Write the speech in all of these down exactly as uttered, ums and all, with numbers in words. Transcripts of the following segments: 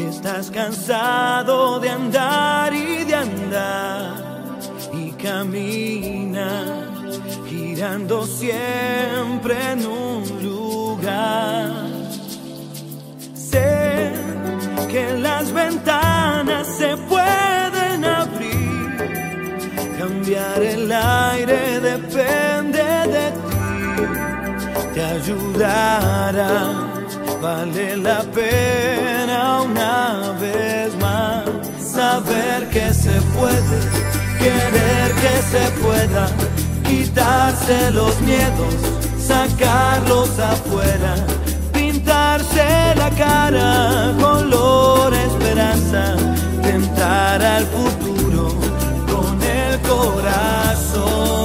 Estás cansado de andar y de andar y camina girando siempre en un lugar. Sé que las ventanas se pueden abrir, cambiar el aire depende de ti, te ayudará. Vale la pena una vez más saber que se puede, querer que se pueda, quitarse los miedos, sacarlos afuera, pintarse la cara color esperanza, tentar al futuro con el corazón.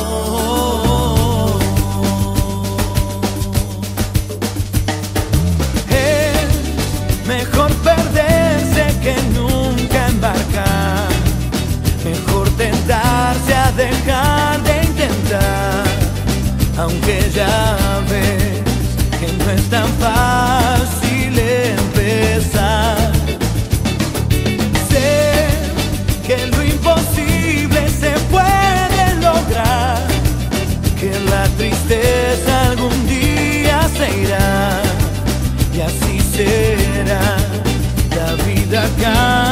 Mejor perderse que nunca embarcar, mejor tentarse a dejar de intentar, aunque ya ves que no es tan fácil empezar. Sé que lo imposible se puede lograr, que la tristeza algún día se irá, y así será, la vida acá.